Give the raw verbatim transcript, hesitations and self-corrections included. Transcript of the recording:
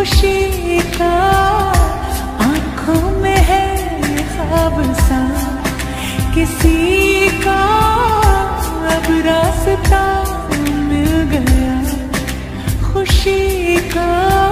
खुशी का आंखों में है ख्वाब सा किसी का अब रास्ता मिल गया खुशी का।